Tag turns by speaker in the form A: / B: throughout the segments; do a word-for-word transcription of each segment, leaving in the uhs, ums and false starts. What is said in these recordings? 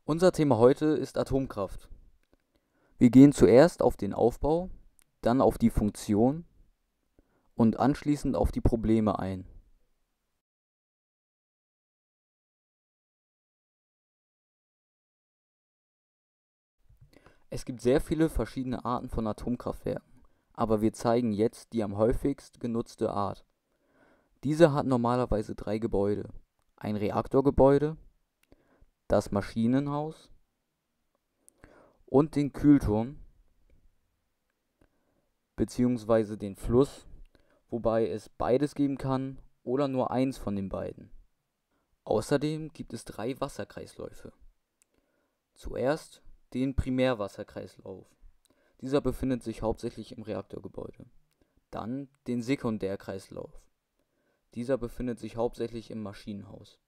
A: Unser Thema heute ist Atomkraft. Wir gehen zuerst auf den Aufbau, dann auf die Funktion und anschließend auf die Probleme ein. Es gibt sehr viele verschiedene Arten von Atomkraftwerken, aber wir zeigen jetzt die am häufigst genutzte Art. Diese hat normalerweise drei Gebäude: ein Reaktorgebäude, das Maschinenhaus und den Kühlturm bzw. den Fluss, wobei es beides geben kann oder nur eins von den beiden. Außerdem gibt es drei Wasserkreisläufe. Zuerst den Primärwasserkreislauf. Dieser befindet sich hauptsächlich im Reaktorgebäude. Dann den Sekundärkreislauf. Dieser befindet sich hauptsächlich im Maschinenhaus.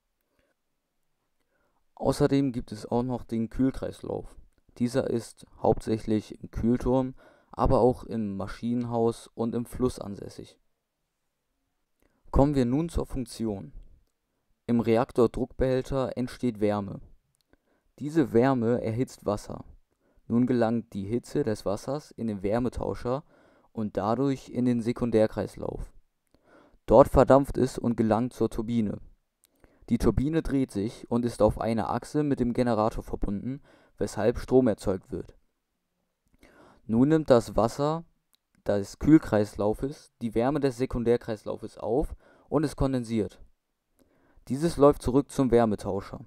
A: Außerdem gibt es auch noch den Kühlkreislauf. Dieser ist hauptsächlich im Kühlturm, aber auch im Maschinenhaus und im Fluss ansässig. Kommen wir nun zur Funktion. Im Reaktordruckbehälter entsteht Wärme. Diese Wärme erhitzt Wasser. Nun gelangt die Hitze des Wassers in den Wärmetauscher und dadurch in den Sekundärkreislauf. Dort verdampft es und gelangt zur Turbine. Die Turbine dreht sich und ist auf einer Achse mit dem Generator verbunden, weshalb Strom erzeugt wird. Nun nimmt das Wasser des Kühlkreislaufes die Wärme des Sekundärkreislaufes auf und es kondensiert. Dieses läuft zurück zum Wärmetauscher.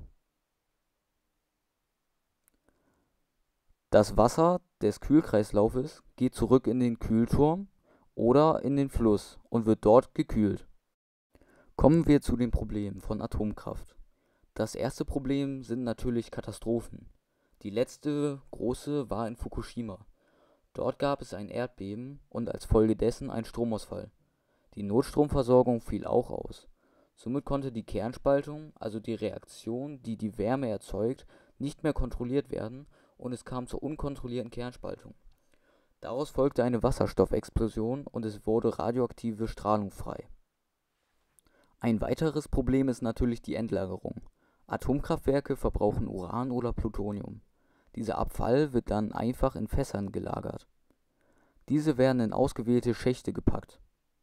A: Das Wasser des Kühlkreislaufes geht zurück in den Kühlturm oder in den Fluss und wird dort gekühlt. Kommen wir zu den Problemen von Atomkraft. Das erste Problem sind natürlich Katastrophen. Die letzte große war in Fukushima. Dort gab es ein Erdbeben und als Folge dessen einen Stromausfall. Die Notstromversorgung fiel auch aus. Somit konnte die Kernspaltung, also die Reaktion, die die Wärme erzeugt, nicht mehr kontrolliert werden und es kam zur unkontrollierten Kernspaltung. Daraus folgte eine Wasserstoffexplosion und es wurde radioaktive Strahlung frei. Ein weiteres Problem ist natürlich die Endlagerung. Atomkraftwerke verbrauchen Uran oder Plutonium. Dieser Abfall wird dann einfach in Fässern gelagert. Diese werden in ausgewählte Schächte gepackt.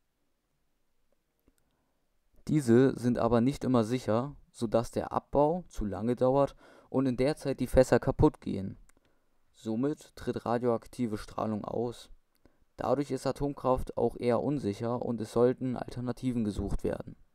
A: Diese sind aber nicht immer sicher, sodass der Abbau zu lange dauert und in der Zeit die Fässer kaputt gehen. Somit tritt radioaktive Strahlung aus. Dadurch ist Atomkraft auch eher unsicher und es sollten Alternativen gesucht werden.